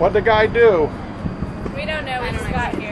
What'd the guy do? We don't know. We just got here.